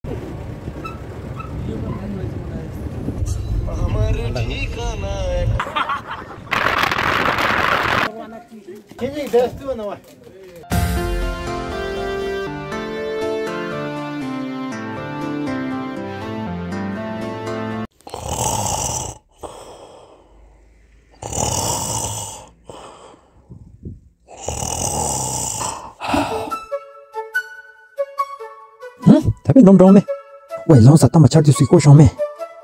Tapi nom dong me. Wei long sa tama char di sui ko shong me.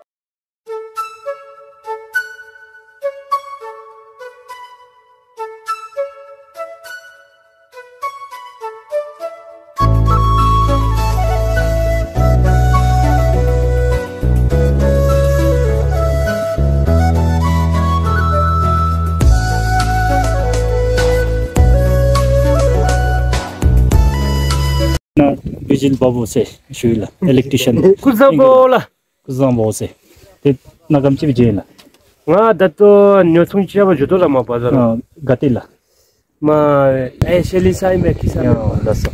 Vigil Babu se shuila electrician Kuzabola Kuzambo se te nagamchi vijela nga dato nyotsung chiaba judola ma bazar gatila ma sheli sai me kisa daso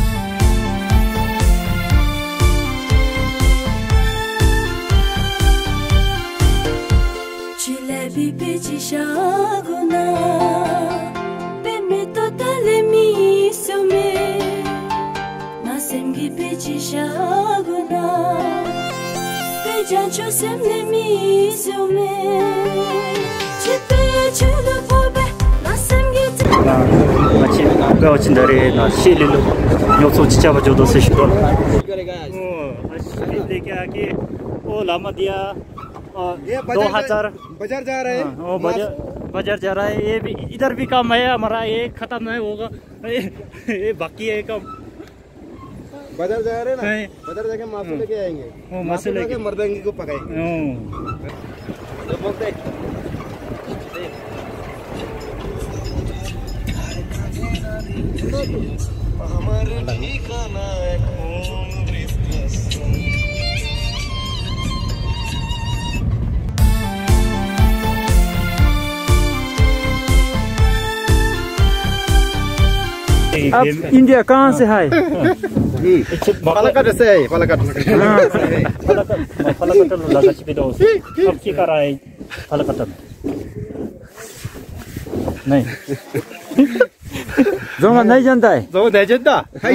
Chilebi pechi shaguna Peme totale mi sume Semgi pechi shaguna Pejan cho semle mi sume Chipe chulu pobe Na semgi machi ga wachin dare na shililu nyotso chichaba jodo se shidol लेके आके वो लामा दिया 2000 बाजार जा रहा है बाजार जा रहा है ये भी इधर भी काम है हमारा ये खत्म नहीं होगा ये बाकी है काम बाजार जा रहे हैं ना बाजार जाके मासू लेके आएंगे मासू लेके मर्दांगी को पकाएंगे तो बोलते हमारे ठिकाना है खून अब इंडिया कहाँ से है पालकट से है पालकट लगा चिपिदो अब की कर रहा है पालकट नहीं जोंगा नहीं जानता है जो नहीं जानता है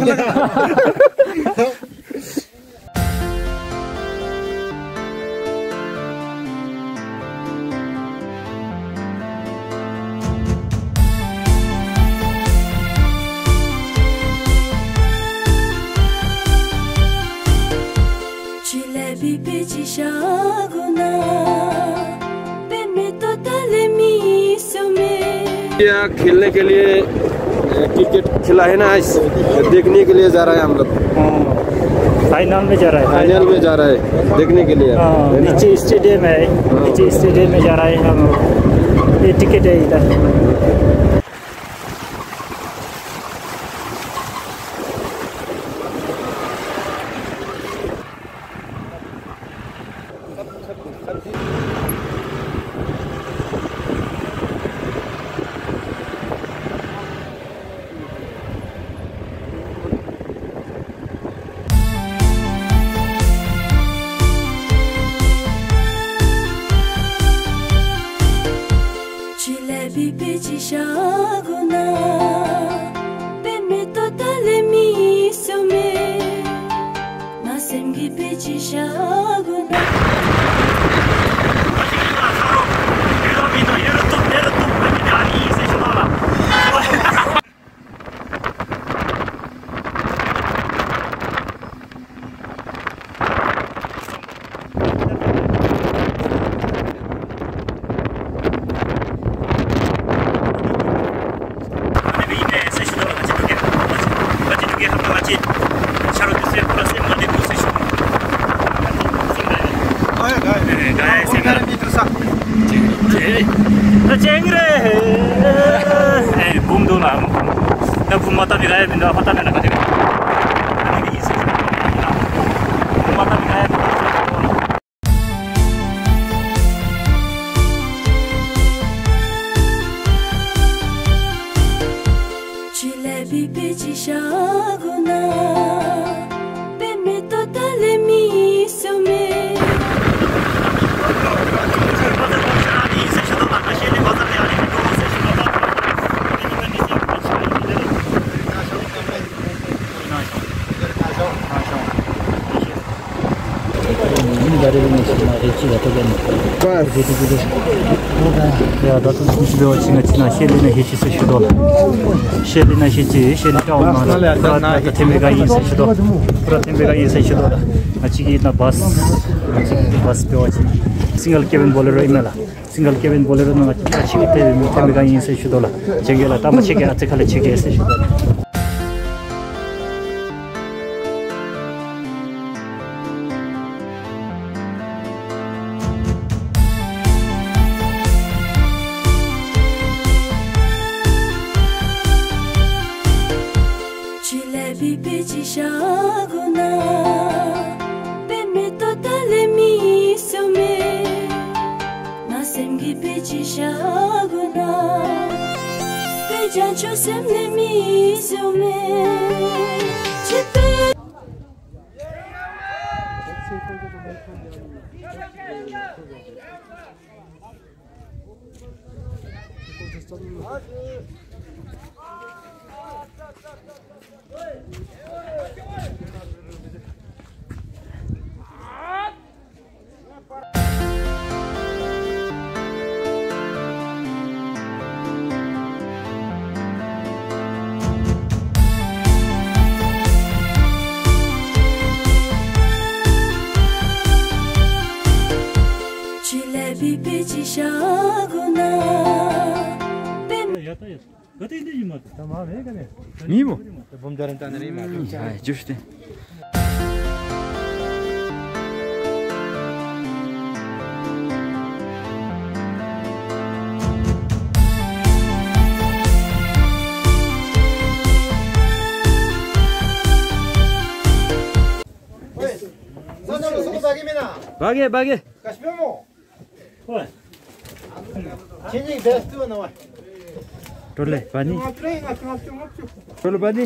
Chilebi pechi shaguna Peme totale mi sume खेलने के लिए क्रिकेट खिला है ना आज देखने के लिए जा रहा है हम लोग फाइनल में जा रहा है फाइनल में जा रहा है देखने के लिए नीचे स्टेडियम है नीचे स्टेडियम में जा रहा है हम ये टिकट है इधर Chilebi pechi shaguna Peme totale mi sume Na semgi pechi shaguna Chilebi pechi shaguna Peme totale tale miso me Ja, dat is niet zo dat je Shelly na hiç seçiyor. Shelly na hiç, Shelly ta olmadı. Burada temega iyi seçiyor. Burada temega iyi seçiyor. Açık na bus pe açık. Single cabin bolero imela. Single cabin bolero na açık temega iyi seçiyor. Çekela tam çeke atıkale çeke seçiyor. Mimo? Vamos dar entrada aí, mas. Ai, justo. Baghe. Caspiamo. Oi. Chini best one no. Tolle, pani. Pelo bani.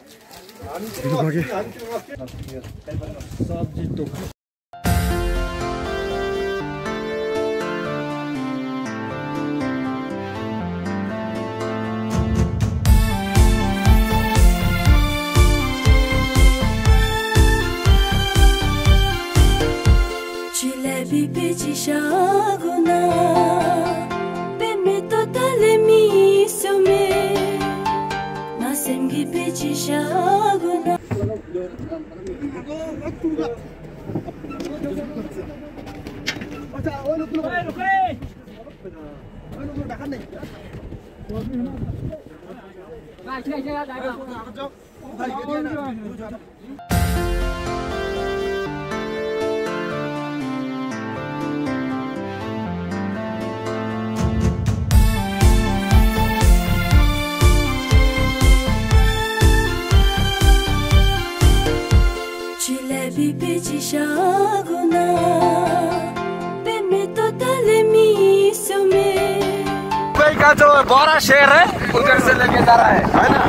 का जो बड़ा शेर है उधर से लेके जा रहा है ना?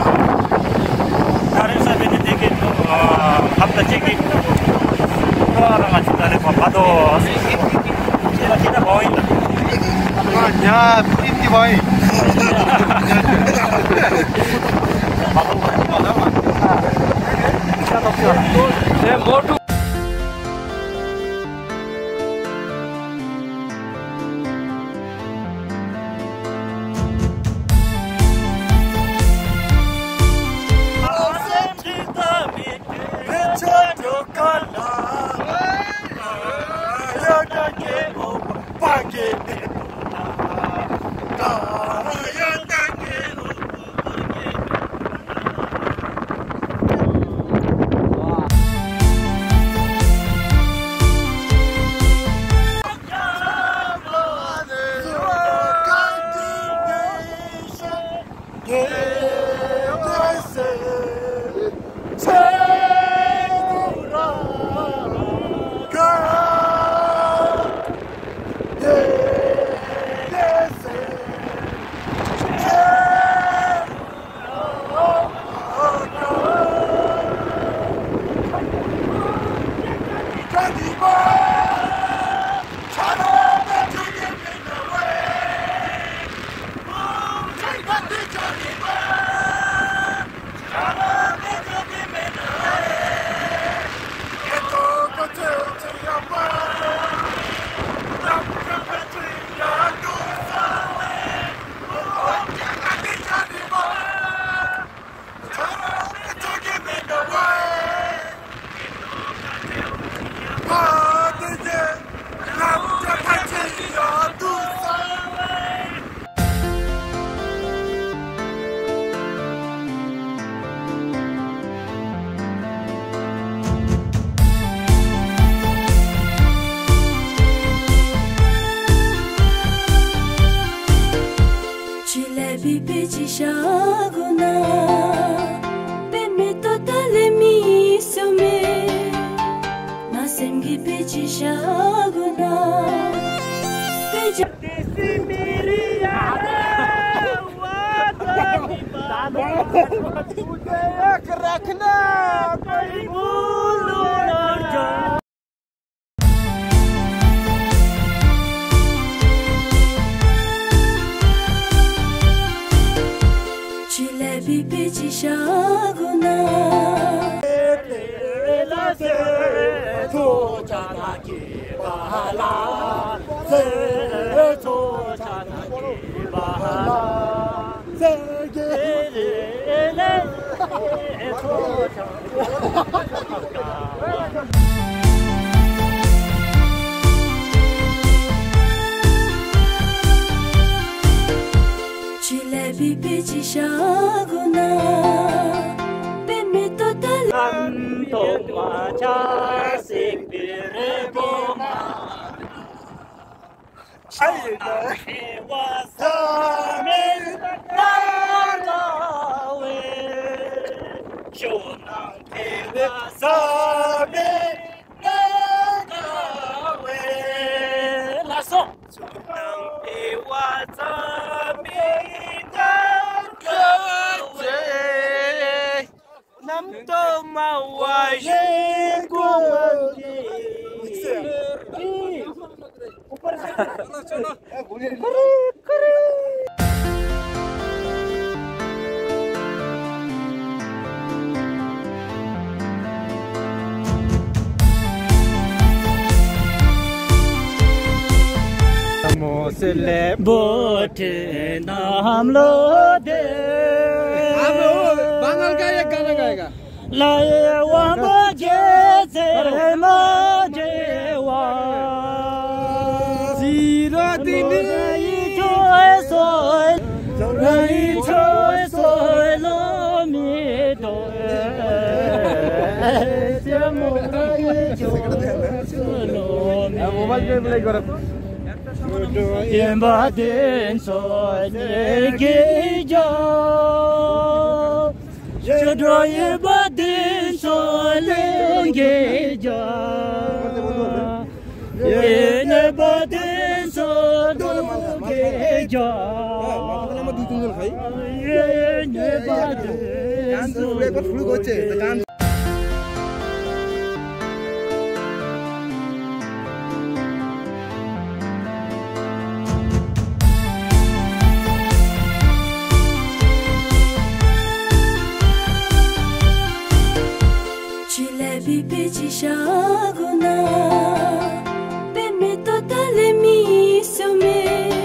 다른 사람이 되게 갑자기 그거랑 같이 다른 거 봐도 제가 기다 보인다. 야, 프린티 바이. ये मोटू shaguna Peme totale mi sume Nasem gi pechi shaguna Pechi Chilebi pechi shaguna Chilebi pechi shaguna Peme totale बोटे नाम लो दे बंगाल का एक गाना गाएगा लाए वा मुझे से मुझे वा जीरो दिन लो मी दो मोबाइल पे प्ले करो Yembaden soye geja, Jodro yembaden soye geja, Yembaden soye geja, Yembaden Chilebi pechi shaguna Peme totale mi sume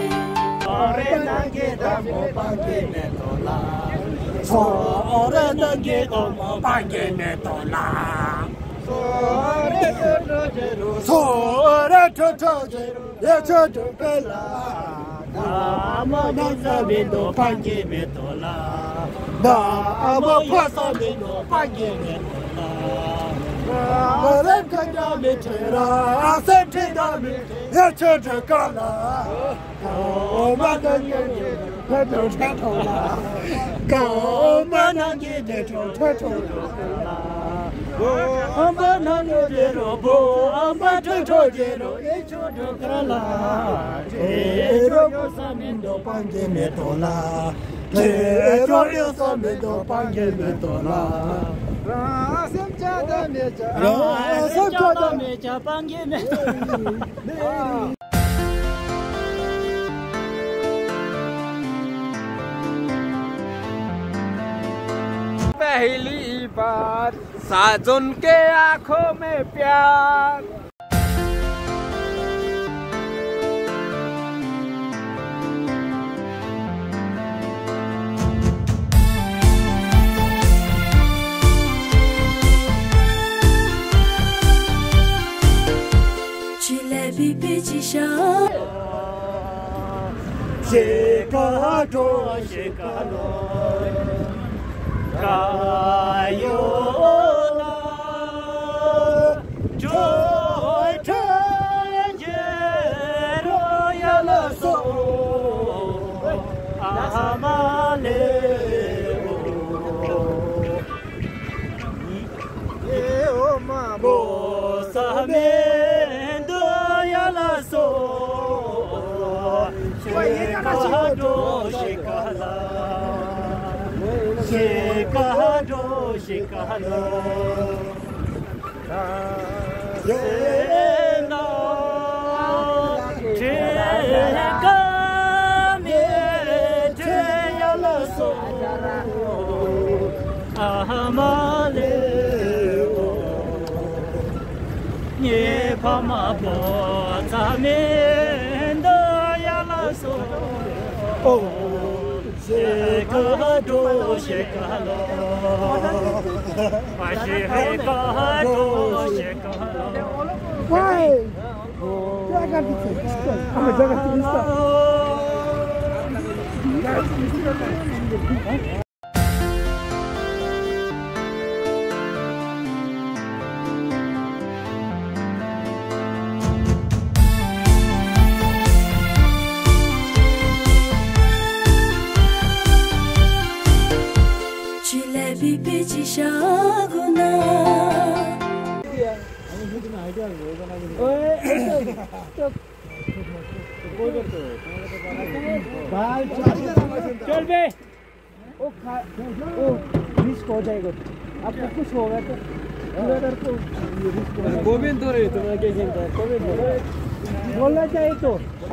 पहली बार साजन के आंखों में प्यार Chilebi pechi shaguna Kayola, joy, royal soul, amale. mendo yala so shekado shekala shekado shekalo yena chekame yala so ahamale Nye pama po tamendo yala so oh shekado shekalo shekado shekalo Why? Jaga gitu. Jaga gitu. चल बे ओ risk हो जाएगा आपको कुछ होगा तो गोविंद रे तुम्हारा क्या कहता है गोविंद बोलना चाहिए तो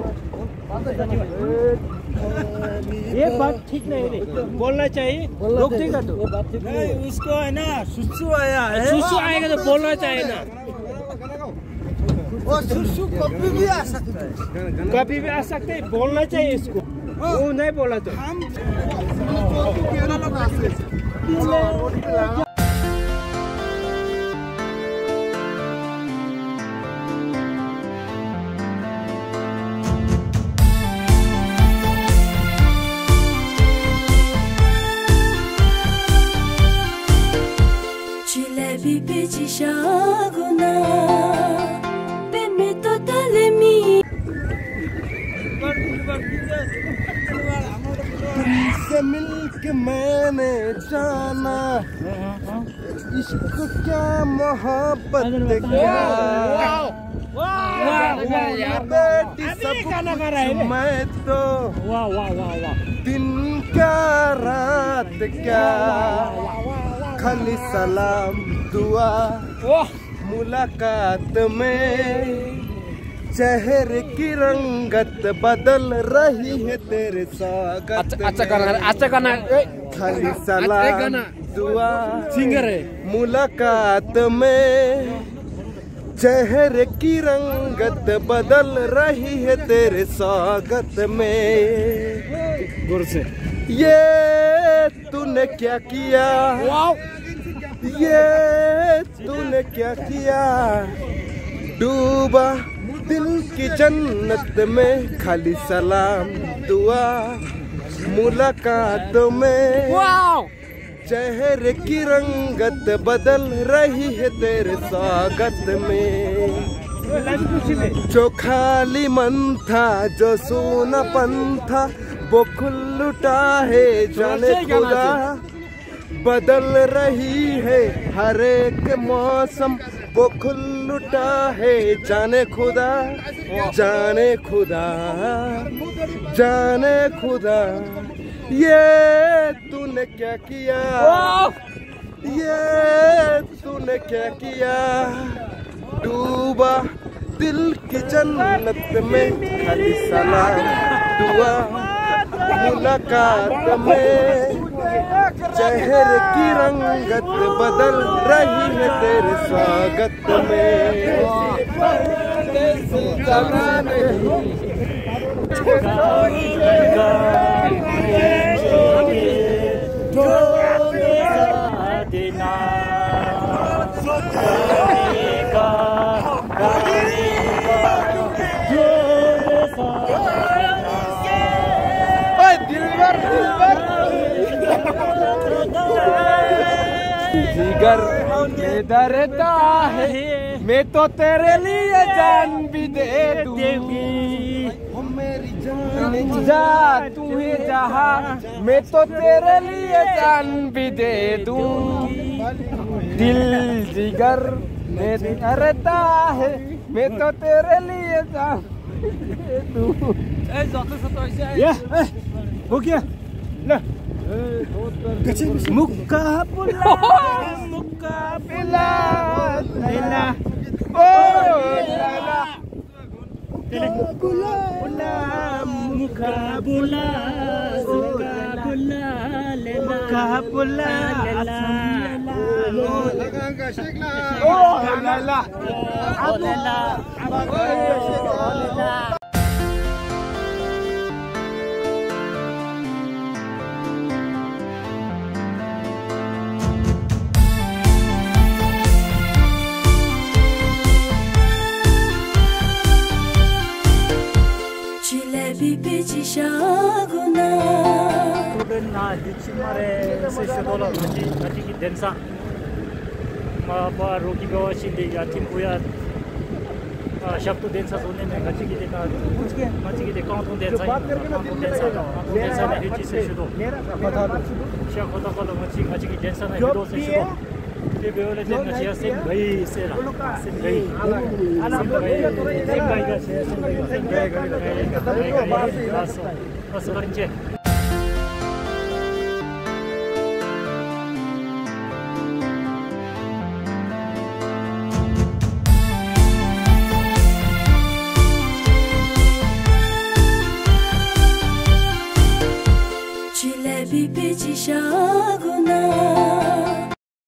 ये बात ठीक नहीं है बोलना चाहिए रोक देगा तो ये बात ठीक नहीं उसको है ना सुसु आया है सुसु आएगा तो बोलना चाहिए ना वो सुसु कभी भी आ सकता है बोलना चाहिए इसको वो नहीं बोला तो हम तुमसे मिलके मैंने जाना इश्क क्या मोहब्बत क्या बेटी सब मैं तो दिन क्या रात क्या खाली सलाम दुआ मुलाकात में चेहरे की रंगत बदल रही है तेरे स्वागत अच्छा गाना खाली सलाम दुआ सिंगर है मुलाकात में चेहरे की रंगत बदल रही है तेरे स्वागत में गुर से ये तूने क्या किया ये तूने क्या किया डूबा दिल की जन्नत में खाली सलाम दुआ मुलाकात में चेहरे की रंगत बदल रही है तेरे स्वागत में जो खाली मन था जो सूनापन था वो खुल उठा है जाने खुदा बदल रही है हर एक मौसम वो खुल उठा है जाने खुदा जाने खुदा जाने खुदा ये तूने क्या किया ये तूने क्या किया डूबा दिल की जन्नत में खाली सलाम दुआ मुलाकात में चेहरे की रंगत बदल रही है तेरे स्वागत में जिगर ये डरता है मैं तो तेरे लिए जान भी दे दूंगी मेरी जान जा तू है जहाँ मैं तो तेरे लिए जान भी दे दूं दिल जिगर रहता है मैं तो तेरे लिए जान ये हो गया ल मुकाबला मुकाबला लेला ओ लैला मुकाबला मुकाबला लेला मुकाबला लेला ओ Laila na dici mare se shodola ngaji ki densa ma ba roki bawa chindi ya timbuya shabtu densa zone mein ngaji ki de kanton densa na hichi se shodo sha khota kala ngaji ki densa na hido se shodo ke beole den ngaji se gai se ra se gai ga se bas karinche Bibi 吉祥。